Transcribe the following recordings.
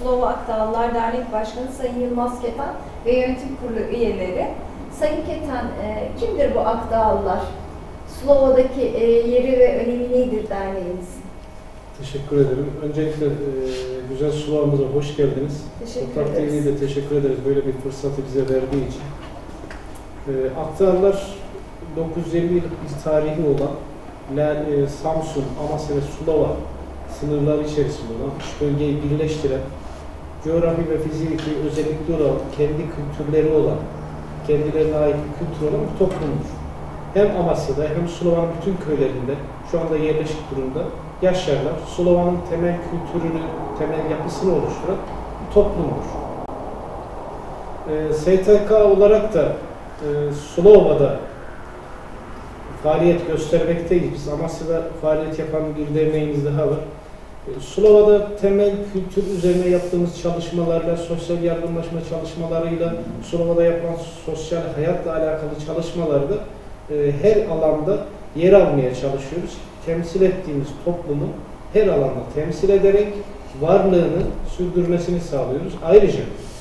Sulova Akdağlılar Dernek Başkanı Sayın Yılmaz Keten ve yönetim kurulu üyeleri. Sayın Keten, kimdir bu Akdağlılar? Sulova'daki yeri ve önemi nedir derneğimizin? Teşekkür ederim. Öncelikle güzel Sulova'mıza hoş geldiniz. Teşekkür ederiz. TV'ye de teşekkür ederiz böyle bir fırsatı bize verdiği için. Akdağlılar 950 yıllık bir tarihi olan Samsun, Amasya ve Sulova sınırları içerisinde olan 3 bölgeyi birleştiren, coğrafi ve fiziki özellikleri olan, kendi kültürleri olan, kendilerine ait bir kültür olan bir toplumdur. Hem Amasya'da hem Sulova'nın bütün köylerinde şu anda yerleşik durumda yaşarlar. Sulova'nın temel kültürünü, temel yapısını oluşturan bir toplumdur. STK olarak da Sulova'da faaliyet göstermekteyiz. Biz Amasya'da faaliyet yapan bir derneğimiz daha var. Sulova'da temel kültür üzerine yaptığımız çalışmalarla, sosyal yardımlaşma çalışmalarıyla, Sulova'da yapılan sosyal hayatla alakalı çalışmalarda her alanda yer almaya çalışıyoruz. Temsil ettiğimiz toplumu her alanda temsil ederek varlığını sürdürmesini sağlıyoruz. Ayrıca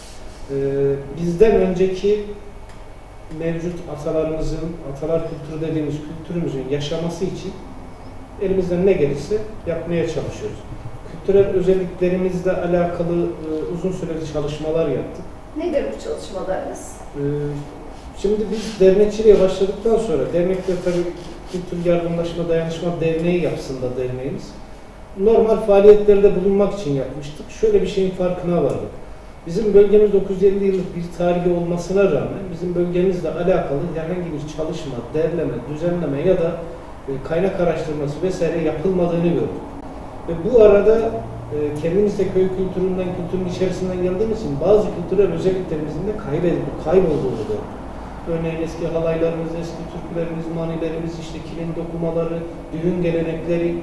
bizden önceki mevcut atalarımızın, atalar kültürü dediğimiz kültürümüzün yaşaması için elimizden ne gelirse yapmaya çalışıyoruz. Kültürel özelliklerimizle alakalı uzun süreli çalışmalar yaptık. Nedir bu çalışmalarınız? Şimdi biz dernekçiliğe başladıktan sonra, dernekte tabii Kültür Yardımlaşma Dayanışma Derneği yapısında derneğimiz, normal faaliyetlerde bulunmak için yapmıştık. Şöyle bir şeyin farkına vardık. Bizim bölgemiz 950 yıllık bir tarihi olmasına rağmen bizim bölgemizle alakalı herhangi bir çalışma, derleme, düzenleme ya da kaynak araştırması vesaire yapılmadığını gördük. Ve bu arada kendimiz de köy kültüründen, kültürün içerisinden geldiğimiz için bazı kültürel özelliklerimizin de kaybolduğunu gördük. Örneğin eski halaylarımız, eski türkülerimiz, manilerimiz, işte kilin dokumaları, düğün gelenekleri,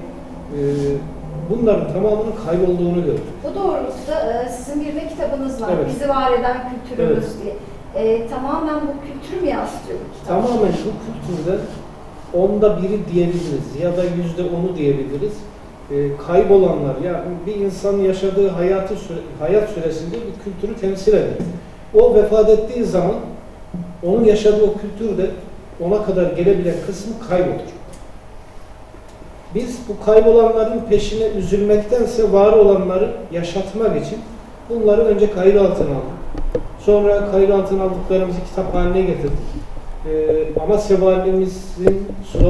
bunların tamamının kaybolduğunu gördük. Bu doğrultuda sizin bir de kitabınız var. Evet. Bizi var eden kültürümüz Evet. diye. Tamamen bu kültürü mü yansıtıyor bu kitap? Tamamen bu kültürden 1/10 diyebiliriz ya da %10'u diyebiliriz. Kaybolanlar, yani bir insan yaşadığı hayat süresinde bir kültürü temsil eder. O vefat ettiği zaman onun yaşadığı o kültür de ona kadar gelebilen kısmı kaybolur. Biz bu kaybolanların peşine üzülmektense var olanları yaşatmak için bunları önce kayıt altına aldık. Sonra kayıt altına aldıklarımızı kitap haline getirdik. Amasya Valimizin,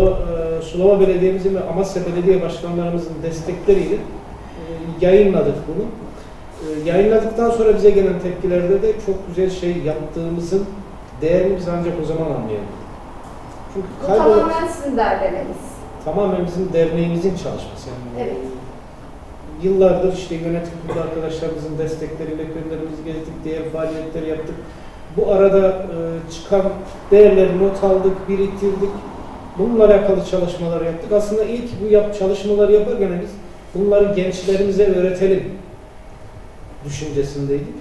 Sulova Belediye'mizin ve Amasya Belediye Başkanlarımızın destekleriyle yayınladık bunu. Yayınladıktan sonra bize gelen tepkilerde de çok güzel şey yaptığımızın değerini biz ancak o zaman anlayalım. Çünkü Bu tamamen sizin derlemeniz. Tamamen bizim derneğimizin çalışması. Yani Evet. Yıllardır işte yönetim kurulu arkadaşlarımızın destekleriyle köylerimizi gezdik, diğer faaliyetleri yaptık. Bu arada çıkan değerleri not aldık, biriktirdik. Bununla alakalı çalışmalar yaptık. Aslında ilk bu çalışmaları yaparken biz bunları gençlerimize öğretelim düşüncesindeydik.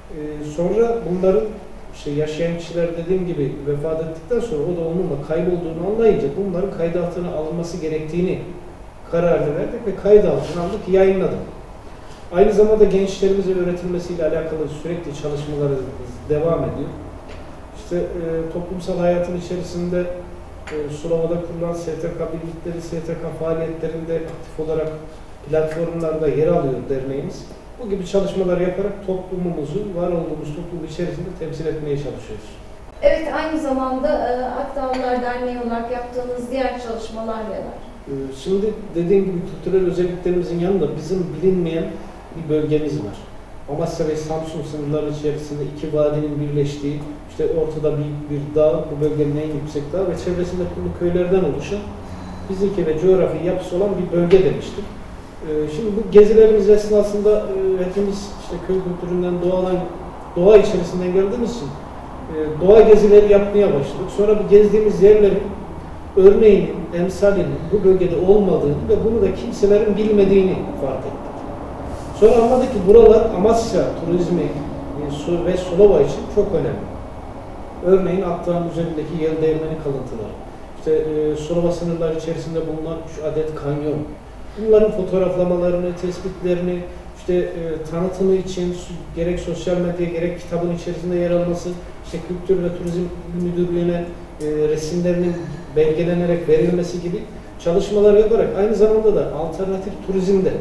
Sonra bunların yaşayan kişiler dediğim gibi vefat ettikten sonra o da onunla kaybolduğunu anlayınca bunların kayıt altına alınması gerektiğini kararını verdik ve kayıt altına aldık, yayınladık. Aynı zamanda gençlerimize öğretilmesiyle alakalı sürekli çalışmalarımız devam ediyor. İşte toplumsal hayatın içerisinde Sulova'da kurulan STK birlikleri, STK faaliyetlerinde aktif olarak platformlarda yer alıyor derneğimiz. Bu gibi çalışmalar yaparak toplumumuzu, var olduğumuz toplum içerisinde temsil etmeye çalışıyoruz. Evet, aynı zamanda Akdağlılar Derneği olarak yaptığınız diğer çalışmalar neler? Şimdi dediğim gibi kültürel özelliklerimizin yanında bizim bilinmeyen bir bölgemiz var. Amasya ve Samsun sınırları içerisinde iki vadinin birleştiği, işte ortada büyük bir dağ, bu bölgenin en yüksek dağı ve çevresinde kurulu köylerden oluşan fiziki ve coğrafi yapısı olan bir bölge demiştik. Şimdi bu gezilerimiz esnasında hepimiz işte köy kültüründen, doğa içerisinden geldiğimiz için doğa gezileri yapmaya başladık. Sonra bu gezdiğimiz yerlerin örneğinin, emsalinin bu bölgede olmadığını ve bunu da kimselerin bilmediğini fark ettik. Sonra anladık ki buralar Amasya turizmi ve Sulova için çok önemli. Örneğin Akdağ'ın üzerindeki yel değirmeni kalıntıları, işte Sulova sınırları içerisinde bulunan 3 adet kanyon, bunların fotoğraflamalarını, tespitlerini, işte işte tanıtımı için gerek sosyal medya gerek kitabın içerisinde yer alması, işte Kültür ve Turizm Müdürlüğü'ne resimlerinin belgelenerek verilmesi gibi çalışmalar yaparak aynı zamanda da alternatif turizmde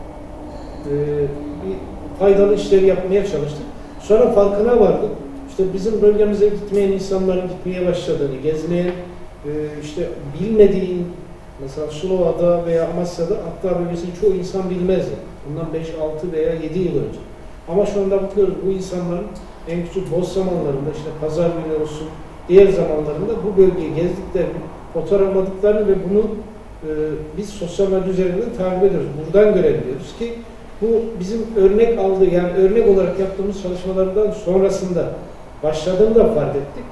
bir faydalı işleri yapmaya çalıştık. Sonra farkına vardık. İşte bizim bölgemize gitmeyen insanların gitmeye başladığını, gezmeyen, işte bilmediğin, mesela Sulova'da veya Amasya'da Akdağ bölgesini çoğu insan bilmezdi. Bundan 5, 6 veya 7 yıl önce. Ama şu anda bakıyoruz bu insanların en küçük boş zamanlarında, işte pazar günü olsun, diğer zamanlarında bu bölgeyi gezdiklerini, fotoğrafladıklarını ve bunu biz sosyal medya üzerinden takip ediyoruz. Buradan görebiliyoruz ki bu bizim örnek aldığı, yani örnek olarak yaptığımız çalışmalardan sonrasında başladığını da fark ettik.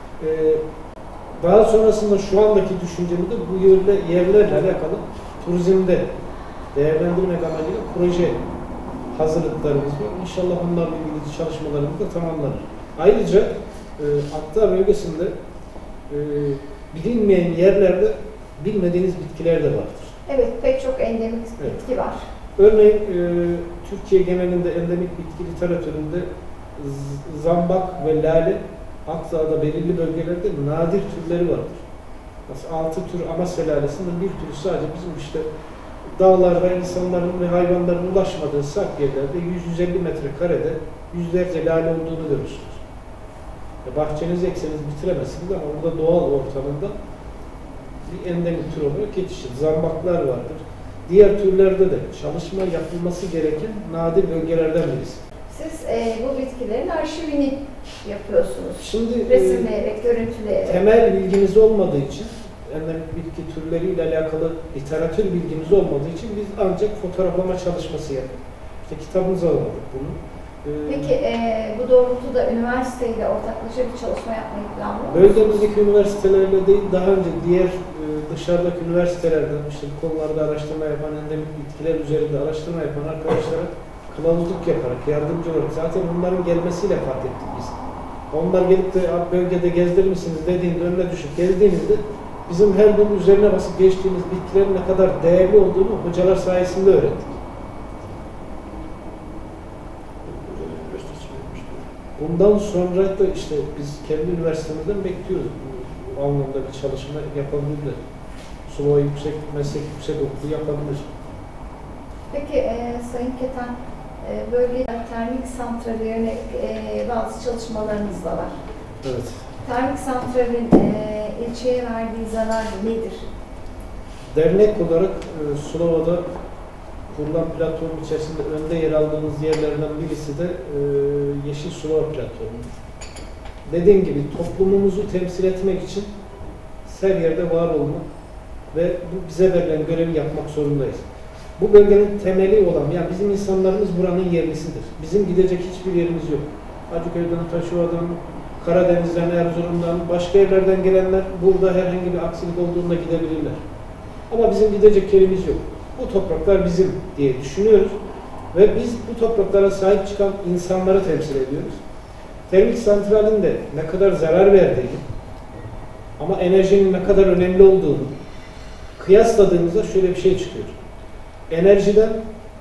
Daha sonrasında şu andaki düşüncemde bu yerlerle alakalı turizmde değerlendirmek amacıyla proje hazırlıklarımız var. İnşallah onlarla ilgili çalışmalarımız da tamamlanır. Ayrıca Akdağ bölgesinde bilinmeyen yerlerde bilmediğiniz bitkiler de vardır. Evet, pek çok endemik bitki var. Örneğin Türkiye genelinde endemik bitki literatüründe zambak ve lale Akdağ'da belirli bölgelerde nadir türleri vardır. Mesela 6 tür Amasya lalesinin bir türü sadece bizim işte dağlarda insanların ve hayvanların ulaşmadığı sak yerlerde 100-150 metrekarede yüzlerce lale olduğunu görürsünüz. Bahçenizi ekseniz bitiremezsiniz ama burada doğal ortamında bir endemik tür olarak yetişir. Zambaklar vardır. Diğer türlerde de çalışma yapılması gereken nadir bölgelerden birisi. Siz bu bitkilerin arşivini yapıyorsunuz. Şimdi resimleyerek, görüntüleyerek. Temel bilgimiz olmadığı için, endemik bitki türleriyle alakalı literatür bilgimiz olmadığı için biz ancak fotoğraflama çalışması yaptık. İşte kitabımıza almadık bunu. Peki bu doğrultuda üniversiteyle ortaklaşa bir çalışma yapmayı planlıyor musunuz? Bölgemizdeki üniversitelerle değil, daha önce diğer dışarıdaki üniversitelerden, işte bu konularda araştırma yapan, endemik bitkiler üzerinde araştırma yapan arkadaşlara kılavuzluk yaparak, yardımcı olarak, zaten onların gelmesiyle fark ettik biz. Onlar gelip de bölgede gezdirir misiniz dediğinde, önüne düşüp gezdiğinizde bizim her gün üzerine basıp geçtiğimiz bitkilerin ne kadar değerli olduğunu hocalar sayesinde öğrettik. Bundan sonra da işte biz kendi üniversitemizden bekliyoruz bu anlamda bir çalışma yapabilirler. Sulova Yüksek Meslek Yüksekokulu yapabilir. Peki Sayın Keten, böyle termik santrale yönelik bazı çalışmalarınız da var. Evet. Termik santralin ilçeye verdiği zarar nedir? Dernek olarak Sulova'da kurulan platform içerisinde önde yer aldığımız yerlerden birisi de Yeşil Sulova platformu. Dediğim gibi toplumumuzu temsil etmek için her yerde var olmak ve bu bize verilen görevi yapmak zorundayız. Bu bölgenin temeli olan, yani bizim insanlarımız buranın yerlisidir. Bizim gidecek hiçbir yerimiz yok. Acıköy'den, Taşova'dan, Karadeniz'den, Erzurum'dan, başka yerlerden gelenler burada herhangi bir aksilik olduğunda gidebilirler. Ama bizim gidecek yerimiz yok. Bu topraklar bizim diye düşünüyoruz ve biz bu topraklara sahip çıkan insanları temsil ediyoruz. Termik santralin de ne kadar zarar verdiğini ama enerjinin ne kadar önemli olduğunu kıyasladığımızda şöyle bir şey çıkıyor. Enerjiden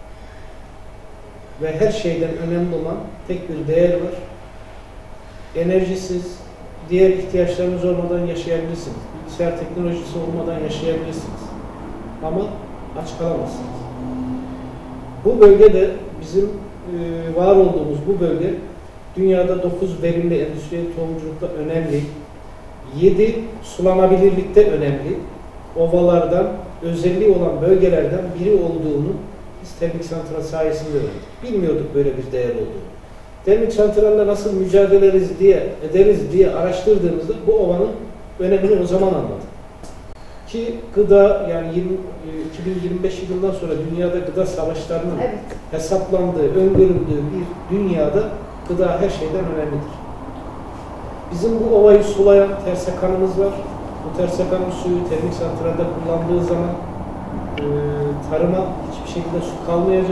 ve her şeyden önemli olan tek bir değer var. Enerjisiz, diğer ihtiyaçlarınız olmadan yaşayabilirsiniz. Bilgisayar teknolojisi olmadan yaşayabilirsiniz. Ama aç kalamazsınız. Bu bölgede bizim var olduğumuz bu bölge dünyada 9 verimli endüstriyel tohumculukta önemli, 7 sulanabilirlikte önemli, ovalardan, özelliği olan bölgelerden biri olduğunu biz termik santral sayesinde öğrendik. Bilmiyorduk böyle bir değer olduğunu. Termik santralle nasıl mücadele ederiz diye araştırdığımızda bu ovanın önemini o zaman anladık. Ki gıda, yani 2025 yılından sonra dünyada gıda savaşlarının hesaplandığı, öngörüldüğü bir dünyada gıda her şeyden önemlidir. Bizim bu ovayı sulayan tersekanımız var. Bu tersekanın suyu termik santralde kullandığı zaman tarıma hiçbir şekilde su kalmayacak.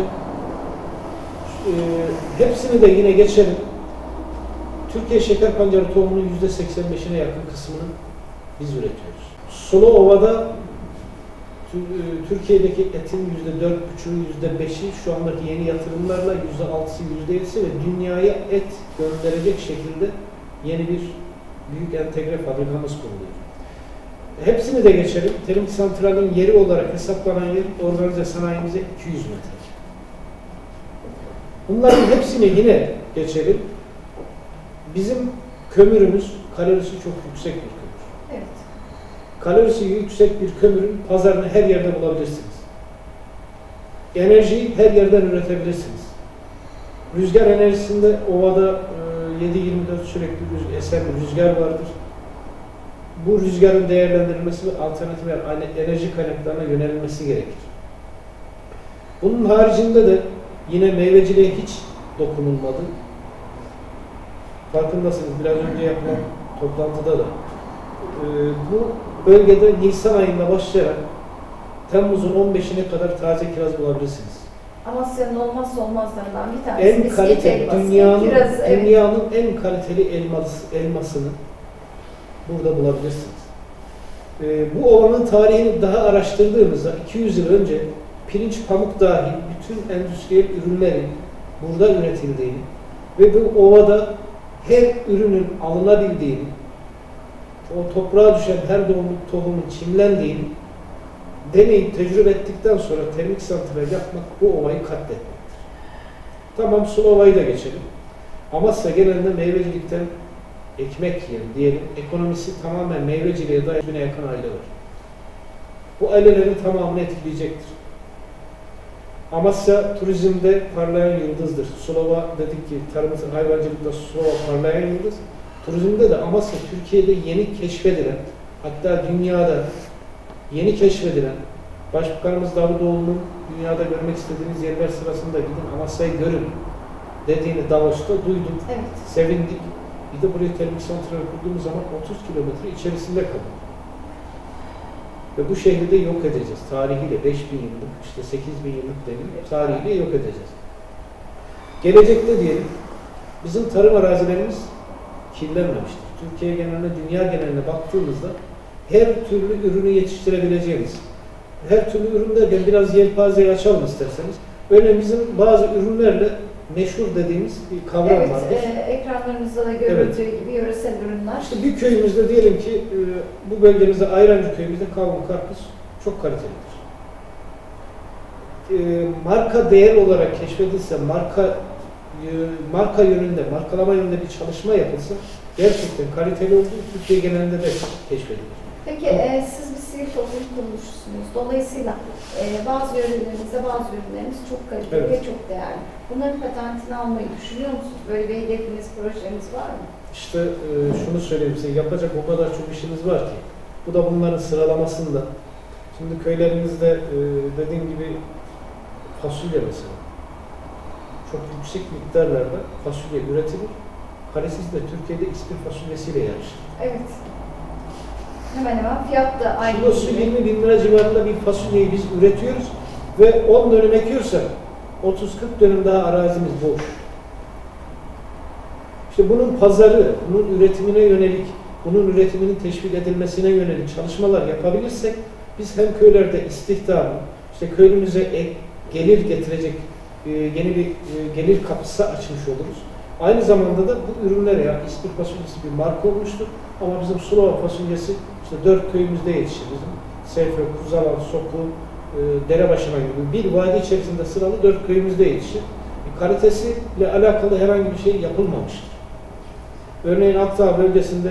Hepsini de yine geçelim. Türkiye şeker pancarı tohumunun %85'ine yakın kısmını biz üretiyoruz. Sulu ovada Türkiye'deki etin %4,5'ü, %5'i şu andaki yeni yatırımlarla %6'sı, %7'si ve dünyaya et gönderecek şekilde yeni bir büyük entegre fabrikamız kuruluyor. Hepsini de geçelim. Termik santralin yeri olarak hesaplanan yer organize sanayimize 200 metre. Bunların hepsini yine geçelim. Bizim kömürümüz kalorisi çok yüksek bir kömür. Evet. Kalorisi yüksek bir kömürün pazarını her yerde bulabilirsiniz. Enerjiyi her yerden üretebilirsiniz. Rüzgar enerjisinde ovada 7/24 sürekli esen rüzgar vardır. Bu rüzgarın değerlendirilmesi ve alternatif enerji kaynaklarına yönelilmesi gerekir. Bunun haricinde de yine meyveciliğe hiç dokunulmadı. Farkındasınız, biraz önce yapılan toplantıda da. Bu bölgede Nisan ayında başlayarak Temmuz'un 15'ine kadar taze kiraz bulabilirsiniz. Amasya'nın olmazsa olmazlarından bir tanesi En misket kaliteli, elması. dünyanın Evet. en kaliteli elmasını burada bulabilirsiniz. Bu ovanın tarihini daha araştırdığımızda 200 yıl önce pirinç, pamuk dahil bütün endüstriyel ürünlerin burada üretildiğini ve bu ovada her ürünün alınabildiğini, o toprağa düşen her tohumun çimlendiğini deneyip tecrübe ettikten sonra termik santral yapmak bu ovayı katletmektir. Tamam, Sulova'yı da geçelim. Amasya genelinde meyvecilikten ekmek yiyen diyelim, ekonomisi tamamen meyveciliğe dair 1000'e yakın aile var. Bu ailelerin tamamını etkileyecektir. Amasya turizmde parlayan yıldızdır. Sulova dedik ki tarımsal hayvancılıkta Sulova parlayan yıldız. Turizmde de Amasya Türkiye'de yeni keşfedilen, hatta dünyada yeni keşfedilen, Başbakanımız Davutoğlu'nun dünyada görmek istediğiniz yerler sırasında gidin Amasya'yı görün dediğini Davos'ta duydum. Evet. Sevindik. Bir de buraya termik santral kurduğumuz zaman 30 kilometre içerisinde kalıyor. Ve bu şehri de yok edeceğiz. Tarihiyle 5000 yıllık, işte 8000 yıllık demir tarihiyle yok edeceğiz. Gelecekte diyelim, bizim tarım arazilerimiz kirlenmemiştir. Türkiye geneline, dünya geneline baktığımızda her türlü ürünü yetiştirebileceğimiz, her türlü ürün derken biraz yelpazeyi açalım isterseniz. Örneğin bizim bazı ürünlerle meşhur dediğimiz bir kavram Evet, vardır. ekranlarımızda da görüldüğü gibi yöresel ürünler. İşte bir köyümüzde diyelim ki bu bölgemizde Ayrancı köyümüzde kavun karpuz çok kalitelidir. Marka değer olarak keşfedilse, marka yönünde, markalama yönünde bir çalışma yapılsa gerçekten kaliteli olduğu Türkiye genelinde de keşfedilir. Peki siz bir sivil toplum kuruluşusunuz. Dolayısıyla bazı yörelerimizde bazı ürünlerimiz çok kaliteli Evet. ve çok değerli. Bunların patentini almayı düşünüyor musunuz? Böyle bir hedefiniz, projeniz var mı? İşte şunu söyleyeyim size, yapacak o kadar çok işimiz var ki. Bu da bunların sıralamasında. Şimdi köylerimizde dediğim gibi fasulye mesela. Çok yüksek miktarlarda fasulye üretilir. Kalesiz de Türkiye'de İspir fasulyesiyle yarışır. Evet. Hemen hemen fiyat da aynı. Kilosu gibi. 20.000 lira civarında bir fasulyeyi biz üretiyoruz ve 10 dönüm ekiyorsak 30-40 dönüm daha arazimiz boş. İşte bunun pazarı, bunun üretimine yönelik, bunun üretiminin teşvik edilmesine yönelik çalışmalar yapabilirsek biz hem köylerde istihdamı, işte köylümüze gelir getirecek yeni bir gelir kapısı açmış oluruz. Aynı zamanda da bu ürünler, ya İspir fasulyesi bir marka olmuştur ama bizim Sulova fasulyesi işte 4 köyümüzde yetişir bizim. Seyfe, Kuzalan, Soku, Derebaşı'na gibi bir vadi içerisinde sıralı 4 köyümüzde yetişir. Kalitesiyle alakalı herhangi bir şey yapılmamıştır. Örneğin Akdağ bölgesinde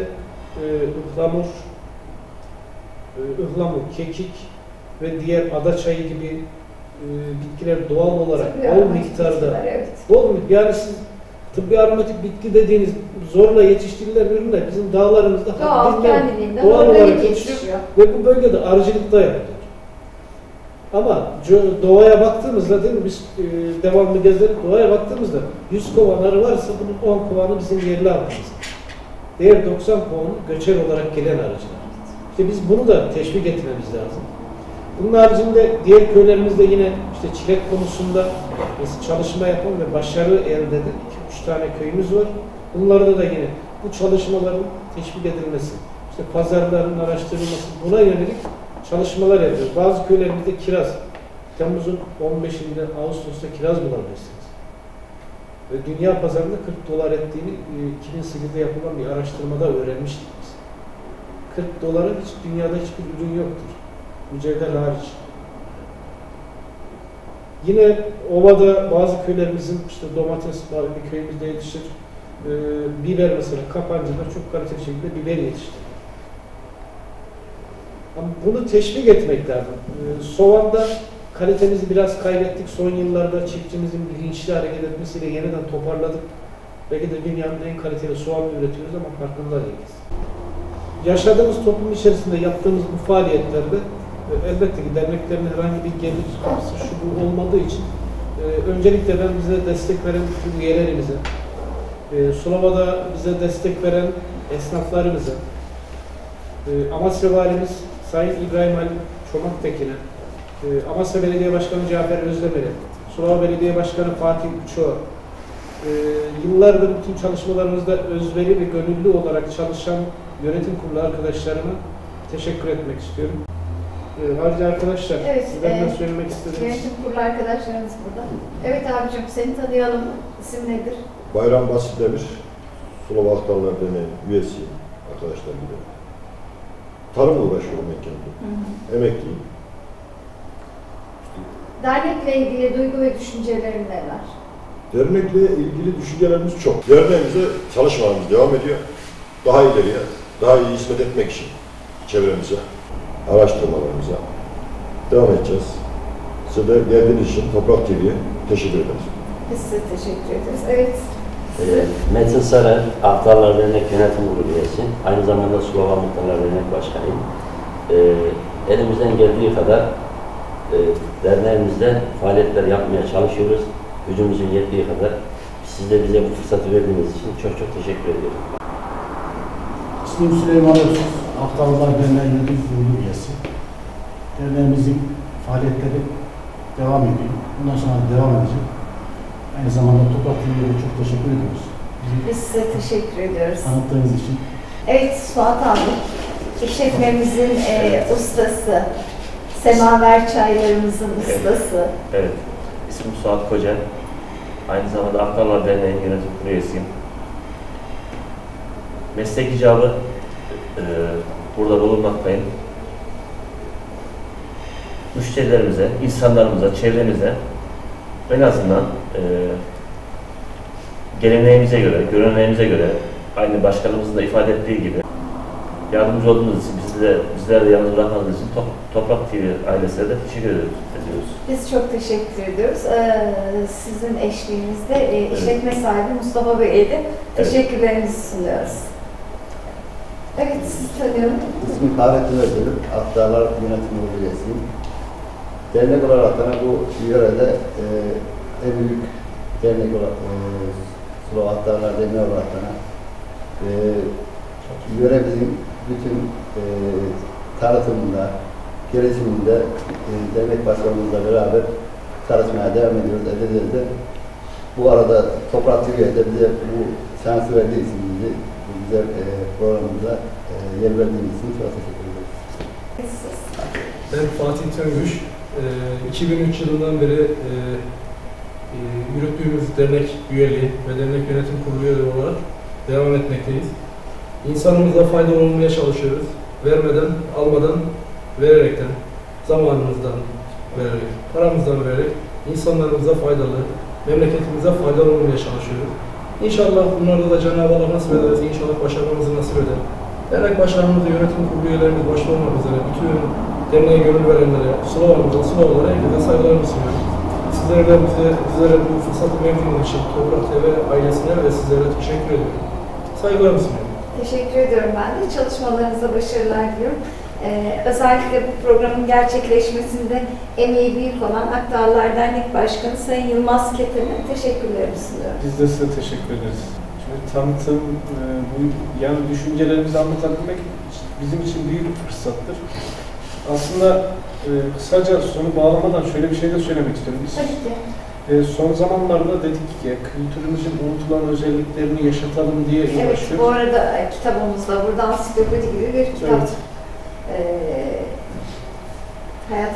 ıhlamur, kekik ve diğer adaçayı gibi bitkiler doğal olarak bol miktarda, evet. yani siz tıbbi aromatik bitki dediğiniz zorla yetiştirilen ürünler bizim dağlarımızda Doğal, kendiliğinden doğal organik olarak yetişiyor. ve bu bölgede arıcılıkta yapılıyor. Ama doğaya baktığımızda, değil mi, biz devamlı gezerek doğaya baktığımızda 100 kovan arı varsa bunun 10 kovanı bizim yerli halkımız. Diğer 90 kovanı göçer olarak gelen arıcılar. İşte biz bunu da teşvik etmemiz lazım. Bunun haricinde diğer köylerimizde yine işte çilek konusunda çalışma yapan ve başarı elde eden 2-3 tane köyümüz var. Bunlarda da yine bu çalışmaların teşvik edilmesi, işte pazarların araştırılması, buna yönelik çalışmalar yapıyoruz. Bazı köylerimizde kiraz, Temmuz'un 15'inde, Ağustos'ta kiraz bulabilirsiniz. Ve dünya pazarında 40 dolar ettiğini 2008'de yapılan bir araştırmada öğrenmiştik biz. 40 dolara hiç dünyada hiçbir ürün yoktur. Mücevher hariç. Yine ovada bazı köylerimizin işte domates var, bir köyümüzde yetişir. Biber mesela, Kapancı'da çok kaliteli şekilde biber yetiştir. Ama bunu teşvik etmek lazım. Soğanda kalitemizi biraz kaybettik. Son yıllarda çiftçimizin bilinçli hareket etmesiyle yeniden toparladık. Belki de dünyanın en kaliteli soğanı üretiyoruz ama farkında değiliz. Yaşadığımız toplum içerisinde yaptığımız bu faaliyetlerde elbette ki derneklerin herhangi bir gelir kapısı şu bu olmadığı için öncelikle ben bize destek veren bütün üyelerimize, Sulova'da bize destek veren esnaflarımıza, Amasya Valimiz Sayın İbrahim Ali Çomaktekin'e, Amasya Belediye Başkanı Cafer Özdemir'e, Sulova Belediye Başkanı Fatih Uçoğ'a, yıllardır bütün çalışmalarımızda özveri ve gönüllü olarak çalışan yönetim kurulu arkadaşlarıma teşekkür etmek istiyorum. Ayrıca arkadaşlar, Evet, sizden söylemek istediğiniz... Yönetim kurulu arkadaşlarımız burada. Evet abicim, seni tanıyalım. İsim nedir? Bayram Basit Demir, Sulova Aktarlar Derneği üyesiyim arkadaşlar gibi. Tarımla uğraşıyorum ben kendim. Emekliyim. Dernekle ilgili duygu ve düşüncelerin neler? Dernekle ilgili düşüncelerimiz çok. Derneğimize çalışmalarımız devam ediyor. Daha ileriye, daha iyi hizmet etmek için çevremize, araştırmalarımıza devam edeceğiz. Size de geldiğiniz için Toprak TV'ye teşekkür ederiz. Biz size teşekkür ederiz. Evet. Metin Sarı, Aktarlar Dernek Yönetim Kurulu üyesi. Aynı zamanda Sulova Muhtarlar Dernek Başkanıyım. Elimizden geldiği kadar derneğimizde faaliyetler yapmaya çalışıyoruz. Gücümüzün yettiği kadar. Siz de bize bu fırsatı verdiğiniz için çok çok teşekkür ediyorum. İsmim Süleyman Özsüz, Aktarlar Derneği Yönetim Kurulu üyesi. Derneğimizin faaliyetleri devam ediyor. Bundan sonra devam edecek. Aynı zamanda Toprak TV'ye çok teşekkür ediyoruz. Biz size teşekkür ediyoruz. Tanıttığınız için. Evet, Suat abi, işletmemizin ustası, semaver çaylarımızın ustası. Evet, ismim Suat Koca. Aynı zamanda Aktarlar Derneği'nin yönetim kurulu üyesiyim. Meslek icabı burada bulunmaktayım. Müşterilerimize, insanlarımıza, çevremize en azından geleneğimize göre, göreneğimize göre aynı başkanımızın da ifade ettiği gibi yardımcı olduğunuz için, bizleri de yalnız bırakmadığınız için Toprak TV ailesine de teşekkür ediyoruz. Biz çok teşekkür ediyoruz. Sizin eşliğinizde işletme sahibi Mustafa Bey'e de teşekkürlerimizi sunuyoruz. Evet, sizi tanıyorum. İsmim Fahrettin Özgür, Aktarlar Yönetim Kurulu üyesiyim. Dernek olarak da bu yörede en büyük dernek olarak Sulova Aktarlar Derneği olarak da yöremizin bütün tanıtımında, gelişiminde dernek başkanımızla beraber çalışmaya devam ediyoruz, edeceğiz de. Bu arada Toprak TV'ye de bize bu şansı verdiği için bu güzel programımıza yer verdiğiniz için çok teşekkür ederiz. Ben Fatih Töngüş. 2003 yılından beri yürüttüğümüz dernek üyeliği ve dernek yönetim kurulu üyeleri olarak devam etmekteyiz. İnsanımıza faydalı olmaya çalışıyoruz. Vermeden, almadan, vererekten, zamanımızdan vererek, paramızdan vererek insanlarımıza faydalı, memleketimize faydalı olmaya çalışıyoruz. İnşallah bunlarda da Cenab-ı Allah nasip ederiz, inşallah başarmamızı nasip eder. Dernek başkanımız ve yönetim kurulu üyelerimiz başta olmak üzere bütün derneğe gönül verenlere, Sulova'mıza, Sulovalara herkese saygılarımı sunuyorum. Sizlere bu fırsatı verdiğiniz için Toprak TV ailesine ve sizlere teşekkür ediyorum. Saygılarımı sunuyorum. Teşekkür ediyorum ben de. Çalışmalarınıza başarılar diliyorum. Özellikle bu programın gerçekleşmesinde emeği büyük olan Aktarlar Dernek Başkanı Sayın Yılmaz Keten'e teşekkürlerimi sunuyorum. Biz de size teşekkür ederiz. Şimdi tanıtım, bu yani düşüncelerimizi anlatabilmek bizim için büyük bir fırsattır. Aslında kısaca sonu bağlamadan şöyle bir şey de söylemek istiyorum. Biz Tabii ki. son zamanlarda dedik ki kültürümüzün unutulan özelliklerini yaşatalım diye uğraşıyoruz. Evet, bu arada kitabımızda burada ansiklopedi gibi bir kitap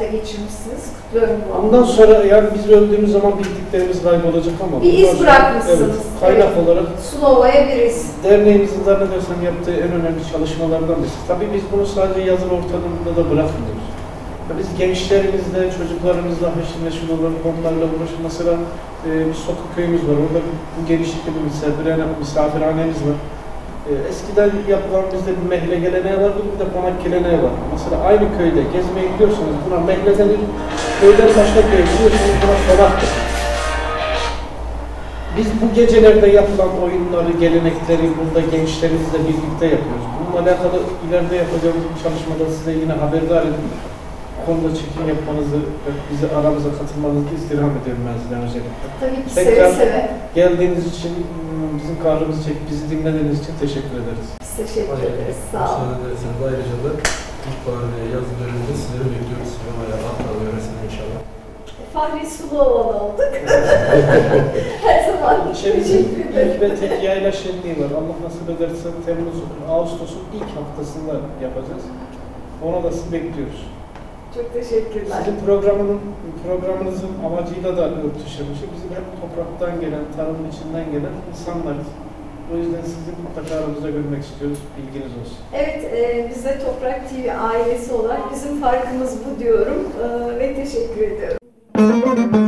geçirmişsiniz. Kutluyorum bu Ondan anlamda. sonra yani biz öldüğümüz zaman bildiklerimiz kaybolacak ama Bir iz bundan sonra- bırakmışsınız. Evet, kaynak olarak Slova'ya bir iz. derneğimizin zannedersem yaptığı en önemli çalışmalardan birisi. Tabii biz bunu sadece yazılı ortamında da bırakmıyoruz. Ya biz gençlerimizle, çocuklarımızla haşır neşir olan konularla uğraşıyoruz. Mesela bir sokak köyümüz var. Orada bu genişlikte bir misafirhanemiz var. Eskiden yapılan bizde bir mehle geleneği vardı, bir de konak geleneği var. Mesela aynı köyde gezmeye gidiyorsanız buna mehle denir, köyden başka köye gidiyorsanız buna konaktır. Biz bu gecelerde yapılan oyunları, gelenekleri burada gençlerimizle birlikte yapıyoruz. Bununla alakalı ileride yapacağımız bir çalışmada size yine haberdar edin. Bu konuda çekim yapmanızı, bizi aramıza katılmanızı istirham ediyorum ben sizden özellikle. Tabii ki Tekrar seve seve. geldiğiniz için, bizim karnımızı çekip bizi dinlediğiniz için teşekkür ederiz. Biz teşekkür ederiz. Sağ olun. Müsaade ederseniz ayrıca da ilkbahar ve yaz döneminde sizleri bekliyoruz. Slova'ya, Akdağ yöresine inşallah. Fahri Slovalı olduk. Her zaman İlçemizin teşekkür ilk ederim. ve tek yayla şenliği var. Allah nasip ederse Ağustos'un ilk haftasında yapacağız. Ona da sizi bekliyoruz. Çok teşekkürler. Sizin programınızın amacıyla da örtüşen bir şey. Bizim hep topraktan gelen, tarımın içinden gelen insanlarız. O yüzden sizi mutlaka aramızda görmek istiyoruz. Bilginiz olsun. Evet, biz de Toprak TV ailesi olarak bizim farkımız bu diyorum ve teşekkür ediyorum.